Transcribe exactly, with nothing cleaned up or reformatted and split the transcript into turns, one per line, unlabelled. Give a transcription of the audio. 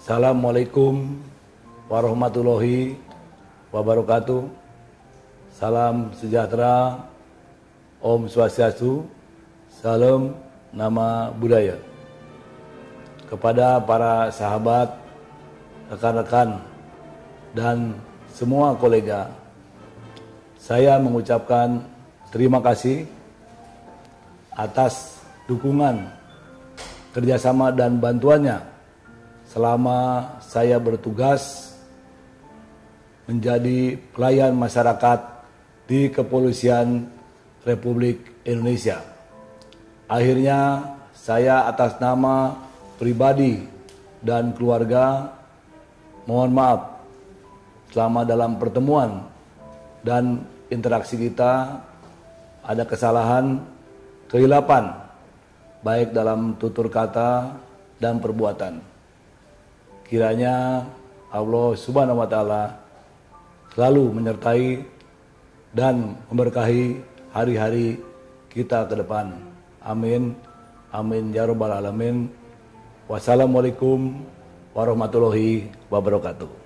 Assalamualaikum warahmatullahi wabarakatuh. Salam sejahtera, Om Swastiastu, salam nama budaya. Kepada para sahabat, rekan-rekan, dan semua kolega, saya mengucapkan terima kasih atas dukungan, kerjasama, dan bantuannya selama saya bertugas menjadi pelayan masyarakat di Kepolisian Republik Indonesia. Akhirnya saya atas nama pribadi dan keluarga mohon maaf selama dalam pertemuan dan interaksi kita ada kesalahan, kehilapan baik dalam tutur kata dan perbuatan. Kiranya Allah Subhanahu wa Ta'ala selalu menyertai dan memberkahi hari-hari kita ke depan. Amin. Amin ya rabbal alamin. Wassalamualaikum warahmatullahi wabarakatuh.